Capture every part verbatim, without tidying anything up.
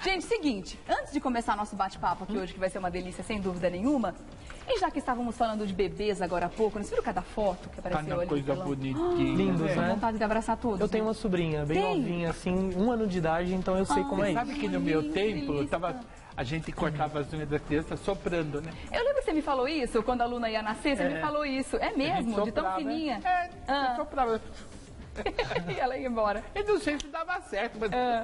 Gente, seguinte, antes de começar nosso bate-papo aqui hoje, que vai ser uma delícia, sem dúvida nenhuma, e já que estávamos falando de bebês agora há pouco, vocês viram cada foto que apareceu Tá ali? coisa no bonitinha. Lindos, Tô com né? vontade de abraçar todos. Eu tenho uma sobrinha bem Tem? novinha, assim, um ano de idade, então eu sei Ah, como é Sabe isso. que no meu lindo, tempo, delícia. tava, a gente cortava as unhas da criança soprando, né? Eu lembro que você me falou isso, quando a Luna ia nascer, você É. me falou isso. É A gente mesmo? De tão soprava, fininha? É, Ah. soprava. E ela ia embora. Eu não sei se dava certo, mas Ah.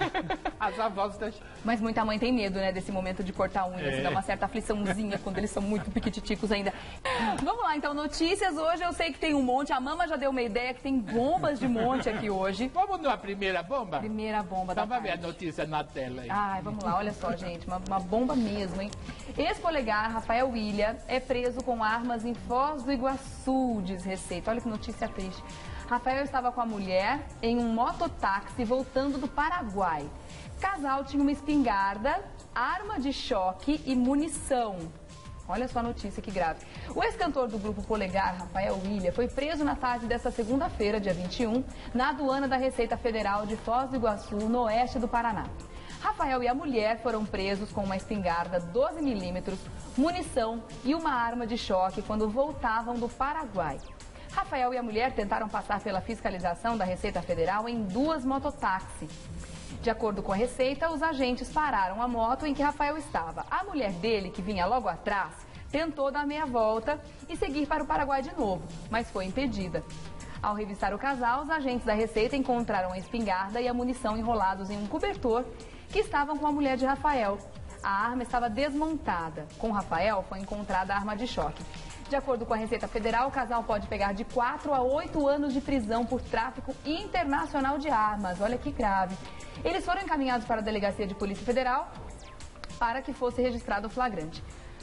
as avós da... Mas muita mãe tem medo, né, desse momento de cortar unha, É. assim, dá uma certa afliçãozinha quando eles são muito piquititicos ainda. Vamos lá, então, notícias hoje, eu sei que tem um monte, a Mama já deu uma ideia que tem bombas de monte aqui hoje. Vamos numa primeira bomba? Primeira bomba da Então vai ver a tarde. notícia na tela aí. Ai, vamos lá, olha só, gente, uma, uma bomba mesmo, hein? Ex-polegar Rafael Willian é preso com armas em Foz do Iguaçu, diz Receita. Olha que notícia triste. Rafael estava com a mulher em um mototáxi voltando do Paraguai. O casal tinha uma espingarda, arma de choque e munição. Olha só a notícia que grave. O ex-cantor do grupo Polegar, Rafael Willian, foi preso na tarde desta segunda-feira, dia vinte e um, na aduana da Receita Federal de Foz do Iguaçu, no oeste do Paraná. Rafael e a mulher foram presos com uma espingarda doze milímetros, munição e uma arma de choque quando voltavam do Paraguai. Rafael e a mulher tentaram passar pela fiscalização da Receita Federal em duas mototáxis. De acordo com a Receita, os agentes pararam a moto em que Rafael estava. A mulher dele, que vinha logo atrás, tentou dar meia volta e seguir para o Paraguai de novo, mas foi impedida. Ao revistar o casal, os agentes da Receita encontraram a espingarda e a munição enrolados em um cobertor que estavam com a mulher de Rafael. A arma estava desmontada. Com Rafael foi encontrada a arma de choque. De acordo com a Receita Federal, o casal pode pegar de quatro a oito anos de prisão por tráfico internacional de armas. Olha que grave. Eles foram encaminhados para a Delegacia de Polícia Federal para que fosse registrado o flagrante.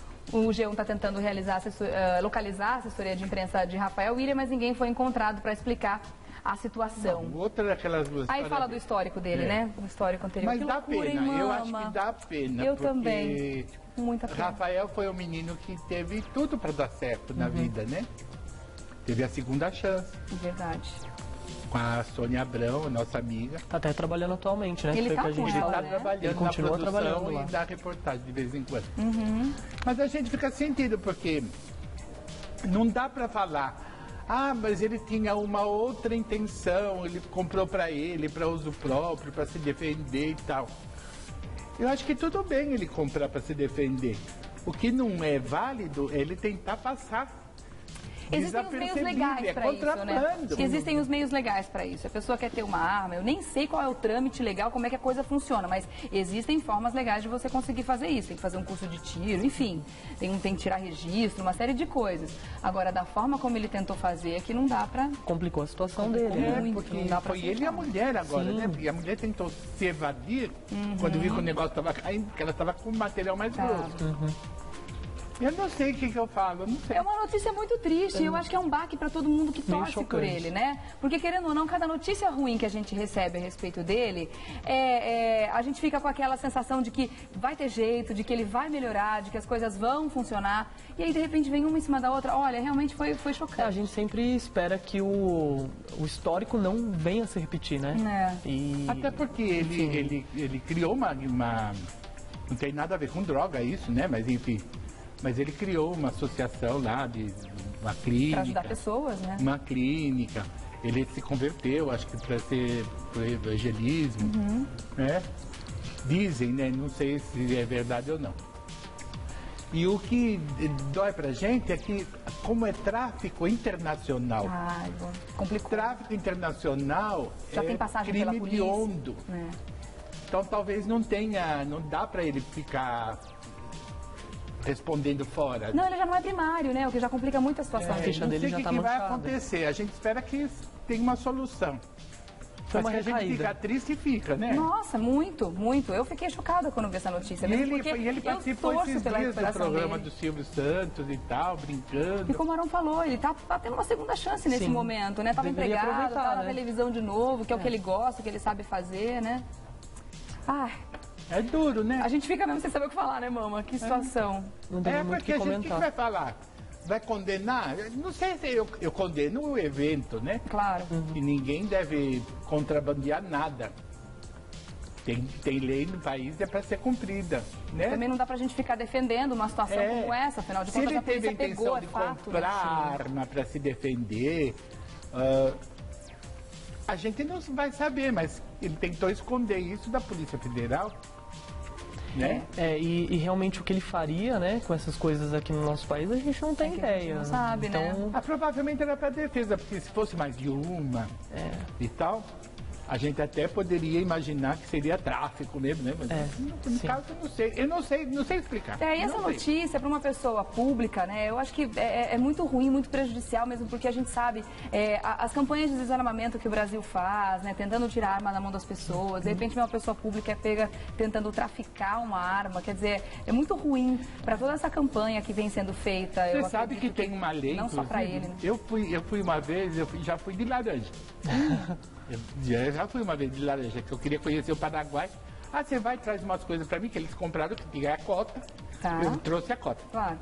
O G um está tentando realizar assessor, uh, localizar a assessoria de imprensa de Rafael Willian, mas ninguém foi encontrado para explicar a situação. Não, outra daquelas duas Aí histórias fala do dele. histórico dele, É. né? O histórico anterior. Mas Que dá loucura, pena, hein, eu acho mama? que dá pena. Eu porque também. Muita pena. Rafael foi um menino que teve tudo para dar certo na Uhum. vida, né? Teve a segunda chance Verdade. com a Sônia Abrão, nossa amiga. Tá até trabalhando atualmente, né? Ele Foi tá que a com gente Ele ela, está né? trabalhando Ele continua na produção trabalhando e lá. dá reportagem de vez em quando. Uhum. Mas a gente fica sentido, porque não dá para falar, ah, mas ele tinha uma outra intenção, ele comprou para ele, para uso próprio, para se defender e tal. Eu acho que tudo bem ele comprar para se defender. O que não é válido é ele tentar passar. Existem os meios legais é para isso, né? contrabando. Existem os meios legais para isso. A pessoa quer ter uma arma, eu nem sei qual é o trâmite legal, como é que a coisa funciona, mas existem formas legais de você conseguir fazer isso. Tem que fazer um curso de tiro, enfim, tem, tem que tirar registro, uma série de coisas. Agora, da forma como ele tentou fazer, é que não dá para... Complicou a situação Complicou dele, né? É, muito, porque não dá pra foi ele aceitar. e a mulher agora, Sim. né? Porque a mulher tentou se evadir quando viu que o negócio estava caindo, porque ela estava com o material mais Tá. grosso. Eu não sei o que, que eu falo, eu não sei. É uma notícia muito triste, eu acho que é um baque para todo mundo que Meio torce por chocante. ele, né? Porque, querendo ou não, cada notícia ruim que a gente recebe a respeito dele, é, é, a gente fica com aquela sensação de que vai ter jeito, de que ele vai melhorar, de que as coisas vão funcionar, e aí, de repente, vem uma em cima da outra. Olha, realmente foi, foi É, a chocante. gente sempre espera que o, o histórico não venha a se repetir, né? É. E... Até porque ele, Enfim. ele, ele criou uma, uma... Não tem nada a ver com droga isso, né? Mas enfim. Mas ele criou uma associação lá, de uma clínica. Para ajudar pessoas, né? Uma clínica. Ele se converteu, acho que para ser pro evangelismo. Uhum. Né? Dizem, né? Não sei se é verdade ou não. E o que dói pra gente é que, como é tráfico internacional, Ai, bom, complicou. tráfico internacional Já é tem passagem crime pela polícia. hediondo. É. Então talvez não tenha, não dá pra ele ficar respondendo fora. Não, ele já não é primário, né? O que já complica muito a situação É, dele. ficha não dele sei já o que, tá que vai manchada. acontecer. A gente espera que tenha uma solução. Foi Mas uma que a gente recaída. fica triste, fica, né? Nossa, muito, muito. Eu fiquei chocada quando vi essa notícia. E Mesmo ele, porque e ele eu participou torço esses pela dias do recuperação programa dele. do Silvio Santos e tal, brincando. E como o Arão falou, ele tá, tá tendo uma segunda chance nesse Sim. momento, né? Tava Deveria empregado, aproveitar, tá na né? televisão de novo, que é, o que ele gosta, que ele sabe fazer, né? Ai, É duro, né? a gente fica mesmo sem saber o que falar, né, mama? Que situação. Não tem É muito o porque que a gente o que que comentar. vai falar? Vai condenar? Não sei se eu, eu condeno o evento, né? Claro. E ninguém deve contrabandear nada. tem, tem lei no país, é para ser cumprida, né? Também não dá pra gente ficar defendendo uma situação É. como essa, afinal de Se contas ele a teve a polícia intenção pegou, é de fato. comprar né? arma para se defender, ah, a gente não vai saber, mas ele tentou esconder isso da Polícia Federal, né? É, e, e realmente o que ele faria, né, com essas coisas aqui no nosso país, a gente não tem É que a gente ideia. não sabe, então, né? Ah, provavelmente era para defesa, porque se fosse mais de uma É. e tal, a gente até poderia imaginar que seria tráfico mesmo, né? Mas É, no, no sim. caso eu não sei, eu não sei, não sei explicar. É, e essa Não sei. notícia para uma pessoa pública, né, eu acho que é, é muito ruim, muito prejudicial mesmo, porque a gente sabe é, a- as campanhas de desarmamento que o Brasil faz, né, tentando tirar a arma da mão das pessoas, de repente uma pessoa pública é pega tentando traficar uma arma, quer dizer, é muito ruim para toda essa campanha que vem sendo feita. Você eu sabe que acredito tem uma lei, não só para inclusive, ele, né? Eu fui, eu fui uma vez, eu fui- já fui de laranja. eu já, já fui uma vez de laranja, que eu queria conhecer o Paraguai. Ah, você vai, traz umas coisas para mim, que eles compraram, que tinha a cota. Tá. Eu trouxe a cota. Claro.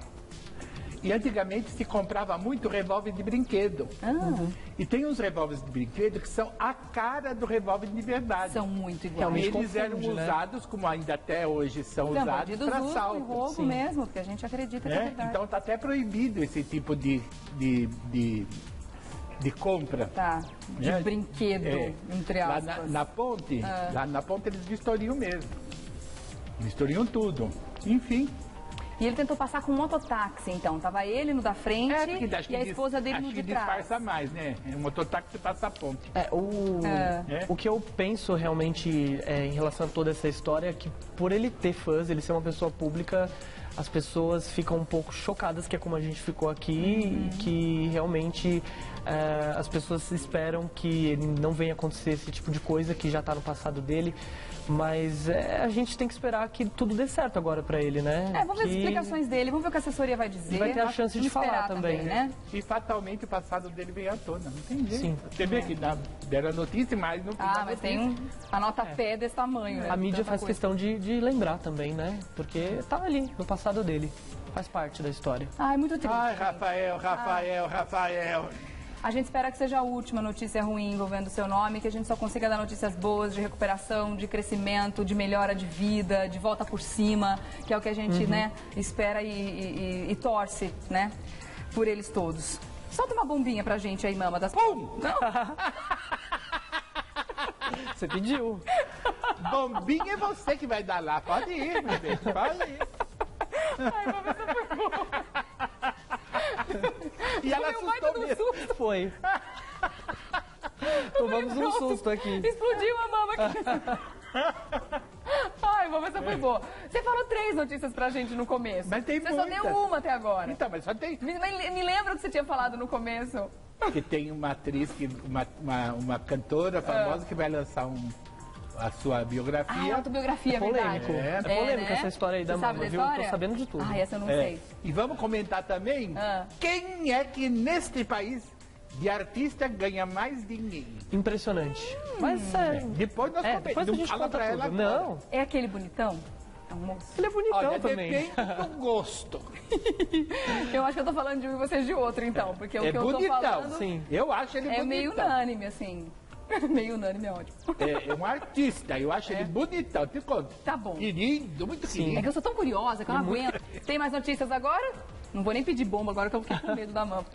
E antigamente se comprava muito revólver de brinquedo. Ah, E tem uns revólveres de brinquedo que são a cara do revólver de verdade. são muito iguais. Realmente Eles eram confunde, né? usados, como ainda até hoje são Então, usados, bandidos para usam em assalto. roubo sim. mesmo, porque a gente acredita que é Né? verdade. Então está até proibido esse tipo de, de, de, de compra. Tá, de né? brinquedo, É. entre Lá aspas. na, na ponte, Ah. lá na ponte eles vistoriam mesmo. Vistoriam tudo. Enfim. E ele tentou passar com um mototáxi, então. Tava ele no da frente É, porque acho que e a dis- esposa dele acho no que de trás. disfarça mais, né? É um mototáxi passa a ponte. É, o, É. o que eu penso realmente é, em relação a toda essa história é que por ele ter fãs, ele ser uma pessoa pública, as pessoas ficam um pouco chocadas, que é como a gente ficou aqui, e que realmente é, as pessoas esperam que ele não venha acontecer esse tipo de coisa que já está no passado dele. Mas é, a gente tem que esperar que tudo dê certo agora pra ele, né? É, vamos ver as Que- explicações dele, vamos ver o que a assessoria vai dizer. E vai ter a chance de Vamos esperar falar também, né? E fatalmente o passado dele veio à tona. Não tem jeito. Sim. Você vê que dá, deram a notícia, mas não Ah, mas tem um, a nota É. pé desse tamanho, né? A mídia Tanta faz coisa. questão de, de lembrar também, né? Porque tá ali, no passado dele. Faz parte da história. Ai, muito triste. Ai, gente. Rafael, Rafael, Rafael. A gente espera que seja a última notícia ruim envolvendo o seu nome, que a gente só consiga dar notícias boas de recuperação, de crescimento, de melhora de vida, de volta por cima, que é o que a gente, né, espera e, e- e- e torce, né, por eles todos. Solta uma bombinha pra gente aí, mama das... Pum! Você pediu. Bombinha é você que vai dar lá. Pode ir, meu bem. Pode ir. E ela Foi um baita assustou de um mesmo. susto. Foi. Tomamos um Pronto. susto aqui. Explodiu a mama aqui. Ai, mama, essa foi boa. Você falou três notícias pra gente no começo. Mas tem Você só muitas. deu uma até agora. Então, mas só tem... Me, me- me lembra o que você tinha falado no começo. Que tem uma atriz, que, uma, uma, uma cantora famosa que vai lançar um, a sua Ah, biografia. autobiografia, É polêmico. verdade. É, É, polêmico né? essa história aí da Você sabe mama, da viu? Eu tô história? sabendo de tudo. Ah, essa eu não É. sei. E vamos comentar também Ah. quem é que neste país de artista ganha mais dinheiro. Impressionante. Mas é. Depois nós É, comentamos. depois a Não gente fala conta pra ela tudo. agora. Não, É aquele bonitão? É um moço. ele é bonitão Olha, também. depende do gosto. Eu acho que eu tô falando de um e vocês de outro, então. Porque o É que eu tô bonitão. falando Sim. Eu acho ele é bonitão. meio unânime, assim. Meio unânime é ótimo. É, é um artista, eu acho ele bonitão. Te conto. Tá bom. Querido, muito É querido. que eu sou tão curiosa que eu não aguento. Tem mais notícias agora? Não vou nem pedir bomba agora que eu fiquei com medo da mão.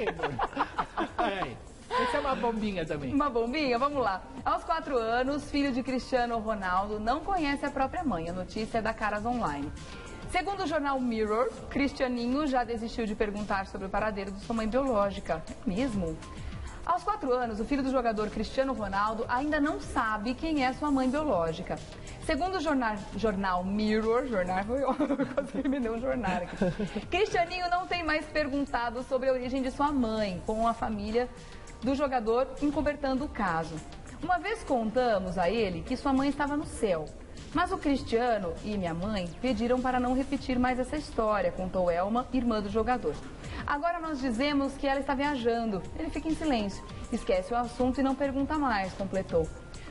É. Essa é uma bombinha também. Uma bombinha? Vamos lá. Aos quatro anos, filho de Cristiano Ronaldo não conhece a própria mãe. A notícia é da Caras Online. Segundo o jornal Mirror, Cristianinho já desistiu de perguntar sobre o paradeiro de sua mãe biológica. É mesmo? Aos quatro anos, o filho do jogador Cristiano Ronaldo ainda não sabe quem é sua mãe biológica. Segundo o jornal, jornal Mirror, jornal foi quase me deu um jornal aqui. Cristianinho não tem mais perguntado sobre a origem de sua mãe, com a família do jogador encobertando o caso. Uma vez contamos a ele que sua mãe estava no céu, mas o Cristiano e minha mãe pediram para não repetir mais essa história, contou Elma, irmã do jogador. Agora nós dizemos que ela está viajando. Ele fica em silêncio, esquece o assunto e não pergunta mais, completou.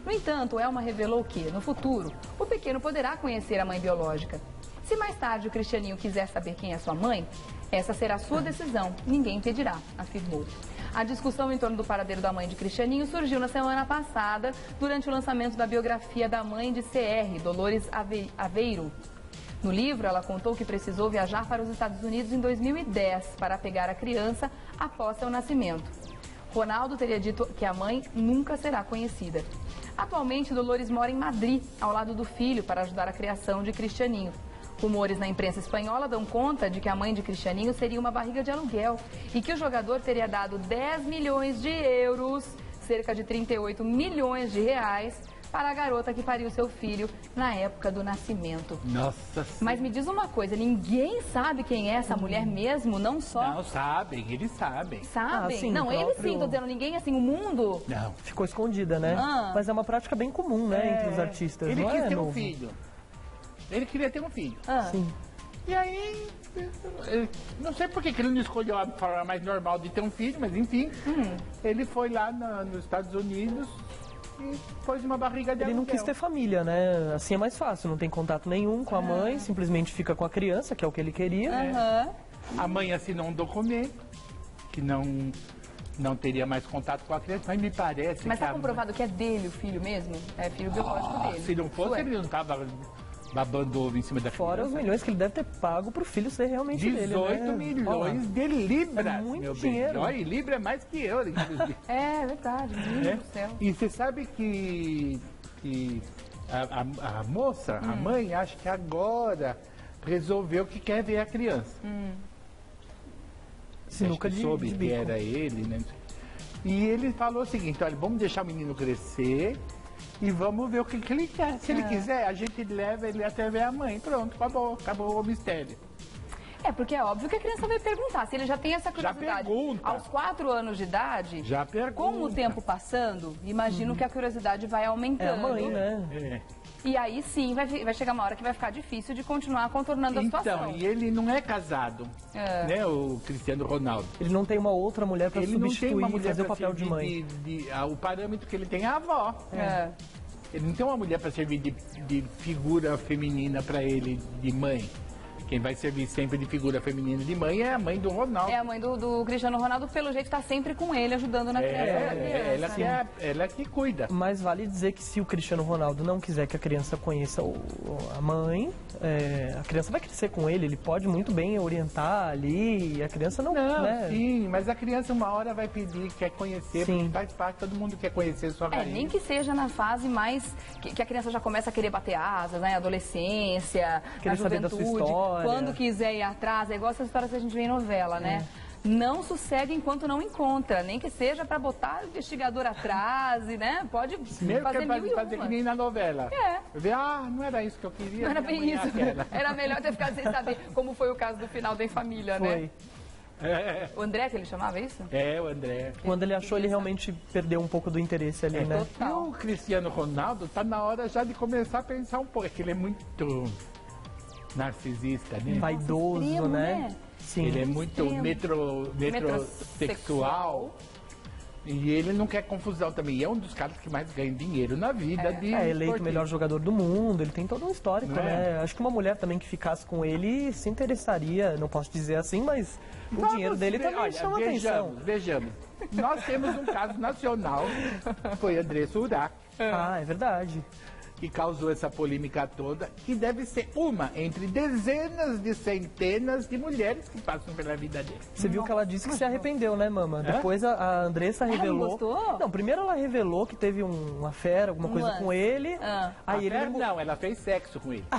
No entanto, Elma revelou que, no futuro, o pequeno poderá conhecer a mãe biológica. Se mais tarde o Cristianinho quiser saber quem é sua mãe, essa será sua decisão, ninguém impedirá, afirmou. A discussão em torno do paradeiro da mãe de Cristianinho surgiu na semana passada, durante o lançamento da biografia da mãe de C R, Dolores Ave- Aveiro. No livro, ela contou que precisou viajar para os Estados Unidos em dois mil e dez para pegar a criança após seu nascimento. Ronaldo teria dito que a mãe nunca será conhecida. Atualmente, Dolores mora em Madrid, ao lado do filho, para ajudar a criação de Cristianinho. Rumores na imprensa espanhola dão conta de que a mãe de Cristianinho seria uma barriga de aluguel e que o jogador teria dado dez milhões de euros, cerca de trinta e oito milhões de reais, para a garota que pariu seu filho na época do nascimento. Nossa. Mas me diz uma coisa, ninguém sabe quem é essa mulher mesmo, não só... Não, sabem, eles sabem. Sabem? Ah, sim, não, o eles próprio- sim, tô dizendo, ninguém assim, o mundo... Não. Ficou escondida, né? Ah. Mas é uma prática bem comum, né, entre os artistas. Ele não quis é ter um novo. filho. Ele queria ter um filho. Ah. Sim. E aí, eh, não sei por que que ele não escolheu a forma mais normal de ter um filho, mas enfim, Hum. ele foi lá na- nos Estados Unidos e pôs uma barriga de Ele não aluguel. quis ter família, né? Assim é mais fácil, não tem contato nenhum com a mãe, simplesmente fica com a criança, que é o que ele queria. Aham. A mãe assinou um documento que não, não teria mais contato com a criança, mas me parece Mas que tá a comprovado que é dele o filho mesmo? É filho biológico mãe- dele. se não fosse, Ué. ele não tava babando ovo em cima da Fora os criança. milhões que ele deve ter pago pro filho ser realmente dele, dezoito né? milhões de libras, É muito meu dinheiro. bem. Olha, e libra é mais que eu, inclusive. É verdade, meu Deus É. do céu. E você sabe que, que a, a- a moça, Hum. a mãe, acha que agora resolveu que quer ver a criança. Sinuca Acho que de, soube de que bico. era ele, né? E ele falou o seguinte, olha, vamos deixar o menino crescer e vamos ver o que, que ele quer. Se ele É. quiser, a gente leva ele até ver a mãe. Pronto, acabou, acabou o mistério. É, porque é óbvio que a criança vai perguntar. Se ele já tem essa Já curiosidade pergunta. aos quatro anos de idade, Já pergunta. com o tempo passando, imagino que a curiosidade vai É a aumentando. mãe, né? É. E aí sim vai, fi- vai chegar uma hora que vai ficar difícil de continuar contornando a situação. Então, e ele não é casado, É. né, o Cristiano Ronaldo. Ele não tem uma outra mulher pra Ele não tem substituir uma e mulher fazer o pra papel de servir mãe. de- de- ah, o parâmetro que ele tem é a avó. É. Ele não tem uma mulher para servir de, de figura feminina para ele, de mãe. Quem vai servir sempre de figura feminina de mãe é a mãe do Ronaldo. É a mãe do, do Cristiano Ronaldo, pelo jeito, tá sempre com ele, ajudando na criação da criança. É, ela, que é, ela que cuida. Mas vale dizer que se o Cristiano Ronaldo não quiser que a criança conheça o- a mãe, é, a criança vai crescer com ele, ele pode muito bem orientar ali, e a criança não, Não, né? sim, mas a criança uma hora vai pedir, quer conhecer, Sim. porque faz parte, todo mundo quer conhecer sua É, raiz. nem que seja na fase mais que, que a criança já começa a querer bater asas, né? Adolescência, Querer na saber da sua juventude, história. quando quiser ir atrás, é igual essas histórias que a gente vê em novela, né? É. Não sossega enquanto não encontra, nem que seja para botar o investigador atrás, e, né? Pode Mesmo fazer que mil fazer, e fazer que uma. nem na novela. É. Ver, ah, não era isso que eu queria. Não era minha bem mãe é isso. aquela. Era melhor ter ficado sem saber, como foi o caso do final da Em Família, Foi. né? É, O André, que ele chamava isso? é, o André. Quando ele achou, ele realmente perdeu um pouco do interesse ali, né? E o Cristiano Ronaldo tá na hora já de começar a pensar um pouco, é que ele é muito narcisista, né? Vaidoso, extremo, né? né? Sim. Ele é muito Extremo. metro, metrosexual. E ele não quer confusão também. E é um dos caras que mais ganha dinheiro na vida de É eleito o esportivo. melhor jogador do mundo, ele tem todo um histórico, Não é? né? Acho que uma mulher também que ficasse com ele se interessaria, não posso dizer assim, mas o Vamos dinheiro dele ver- também olha, chama vejamos, atenção. Vejamos. Nós temos um caso nacional, foi André Surak, Ah, é verdade. que causou essa polêmica toda, que deve ser uma entre dezenas de centenas de mulheres que passam pela vida dele. Você viu que ela disse que se arrependeu, né, mama? É? Depois a, a Andressa não revelou. gostou? Não, primeiro ela revelou que teve um- uma fera, alguma Um coisa lance. com ele. Ah. Aí ele Até não... não, ela fez sexo com ele.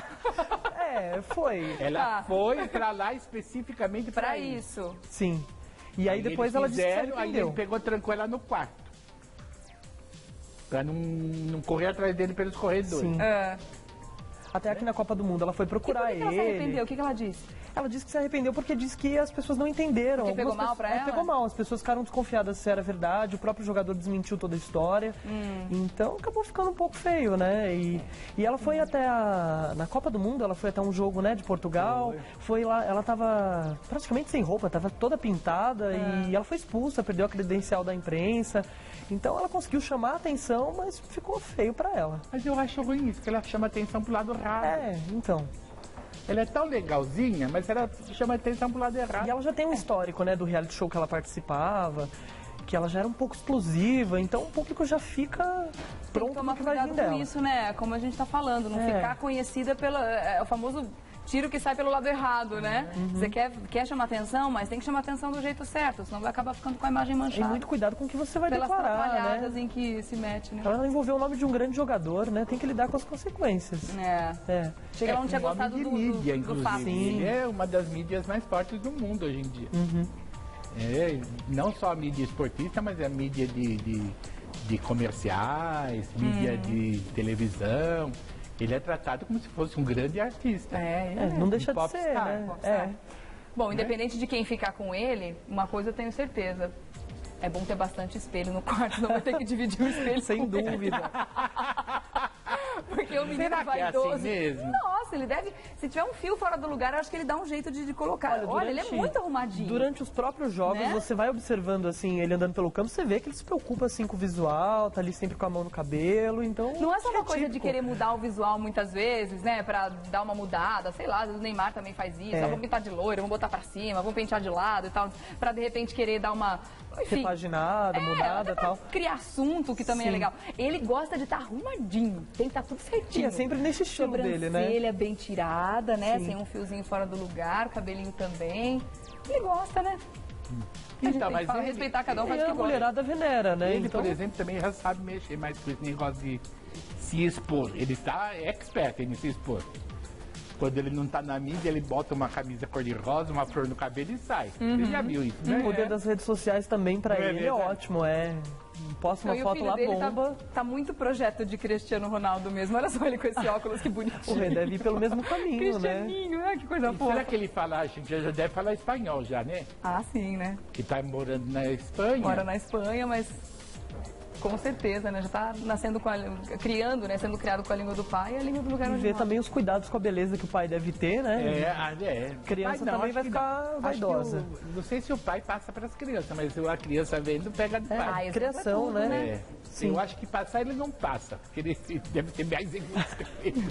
É, foi. Ela Ah. foi pra lá especificamente pra, Pra isso. isso. Sim. E aí, Aí depois eles ela disse que se fizeram, aí arrependeu. ele pegou, trancou ela no quarto. Pra não, não correr atrás dele pelos corredores. Sim. É. Até aqui na Copa do Mundo, ela foi E procurar por que que ela se ele. arrependeu? O que que ela disse? Ela disse que se arrependeu porque disse que as pessoas não entenderam. Porque pegou Algumas mal pra pessoas- ela? É, pegou mal. As pessoas ficaram desconfiadas se era verdade. O próprio jogador desmentiu toda a história. Hum. Então acabou ficando um pouco feio, né? E, e ela foi até a... Na Copa do Mundo, ela foi até um jogo, né, de Portugal. Foi lá, ela tava praticamente sem roupa, tava toda pintada. Ah. E ela foi expulsa, perdeu a credencial da imprensa. Então ela conseguiu chamar a atenção, mas ficou feio pra ela. Mas eu acho ruim isso, que ela chama atenção pro lado errado. É, então... Ela é tão legalzinha, mas ela chama atenção pro lado errado. E ela já tem um histórico, né, do reality show que ela participava, que ela já era um pouco explosiva, então o público já fica Tem que pronto tomar pro que vai vir cuidado com dela. isso, né? Como a gente tá falando, não É. ficar conhecida pelo é, o famoso tiro que sai pelo lado errado, né? Uhum. Você quer, quer chamar atenção, mas tem que chamar atenção do jeito certo, senão vai acabar ficando com a imagem E manchada. muito cuidado com o que você vai pelas declarar, atrapalhadas né? em que se mete, né? Ela envolveu o nome de um grande jogador, né? Tem que lidar com as consequências. É. É. Chega, ela não tinha um nome gostado de do, mídia, do, do inclusive. fato. Sim. Ele é uma das mídias mais fortes do mundo hoje em dia. É, não só a mídia esportista, mas a mídia de, de, de comerciais, mídia de televisão. Ele é tratado como se fosse um grande artista. É, É, não deixa de ser, popstar, né? popstar. É. Bom, independente de quem ficar com ele, uma coisa eu tenho certeza. É bom ter bastante espelho no quarto, não vai ter que dividir o espelho. Sem com ele. dúvida. Porque o menino Será que é vaidoso. assim mesmo? Nossa, ele deve. Se tiver um fio fora do lugar, eu acho que ele dá um jeito de, de colocar. Olha, ele é durante- muito arrumadinho. Durante os próprios jogos, Né? você vai observando assim, ele andando pelo campo, você vê que ele se preocupa assim com o visual, tá ali sempre com a mão no cabelo, então... Não é só uma acho que coisa de típico. querer mudar o visual muitas vezes, né? Pra dar uma mudada, sei lá, às vezes o Neymar também faz isso. É. Ah, vamos pintar de loiro, vamos botar pra cima, vamos pentear de lado e tal. Pra de repente querer dar uma. Enfim, Repaginada, é, mudada até e pra tal. criar assunto, que também é Sim. legal. Ele gosta de estar arrumadinho, tem que estar tudo certinho. E é sempre nesse estilo dele, né? Sobrancelha bem tirada, né? Sim. Sem um fiozinho fora do lugar, o cabelinho também. Ele gosta, né? A gente Então, tem mas que falar, ele- respeitar cada um, E faz o a que gosta. mulherada venera, né? Ele, então, por exemplo, também já sabe mexer mais com esse negócio de se expor. Ele está expert em se expor. Quando ele não está na mídia, ele bota uma camisa cor-de-rosa, uma flor no cabelo e sai. Você já viu isso, né? o poder das redes sociais também pra Não é ele é verdade? ótimo, é. Posta uma Não, e o foto filho lá, dele tá- bomba. Tá, muito projeto de Cristiano Ronaldo mesmo. Olha só ele com esse óculos, que O bonitinho. Rei deve ir pelo mesmo caminho, né? Cristianinho, né? Que coisa E fofa. será que ele fala, a gente já deve falar espanhol já, né? Ah, sim, né? Que está morando na Espanha. Mora na Espanha, mas com certeza, né? Já tá nascendo com a, criando, né? Sendo criado com a língua do pai e a língua do lugar E onde ver mora. também os cuidados com a beleza que o pai deve ter, né? É, ah, é. Criança Pai também acho vai que ficar não. Acho vaidosa. que o- não sei se o pai passa para as crianças, mas a criança vendo pega do Ah, pai. exemplo criação, é tudo, né? É. Sim. Eu acho que passar ele não passa, porque ele deve ter mais egoísta que ele.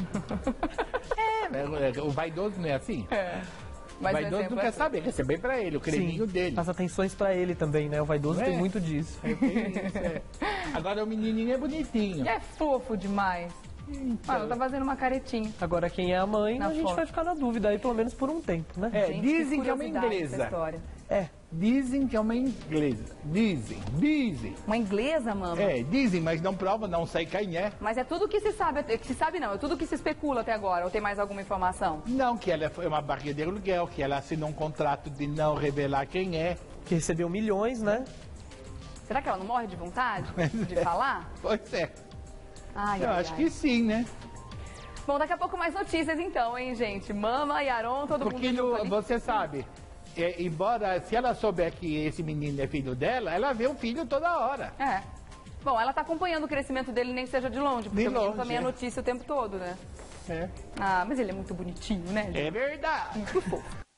É, o vaidoso não é assim? É. O Mas o vaidoso exemplo não é quer tudo. saber, quer saber pra ele, o creminho dele. As atenções pra ele também, né? O vaidoso Não tem é? muito disso. É, tem isso, é. Agora o menininho é bonitinho. E é fofo demais. Então. Olha, tá fazendo uma caretinha. Agora, quem é a mãe, Na a gente foto. vai ficar na dúvida aí, pelo menos por um tempo, né? É, Gente, dizem que é uma curiosidade essa inglesa. história. É. Dizem que é uma inglesa. Dizem, dizem. Uma inglesa, mama? É, dizem, mas não prova, não sei quem é. Mas é tudo que se sabe, que se sabe não, é tudo que se especula até agora, ou tem mais alguma informação? Não, que ela foi uma barriga de aluguel, que ela assinou um contrato de não revelar quem é. Que recebeu milhões, né? Será que ela não morre de vontade de falar? Pois é. Ai, Eu ai, acho ai. que sim, né? Bom, daqui a pouco mais notícias então, hein, gente? Mama e Aron, todo Porque mundo junto no- ali. você sabe, é, embora se ela souber que esse menino é filho dela, ela vê o filho toda hora. É. Bom, ela tá acompanhando o crescimento dele, nem que seja de longe, porque De o menino longe, também é é. notícia o tempo todo, né? É, Ah, mas ele é muito bonitinho, né? gente? é verdade. Muito fofo.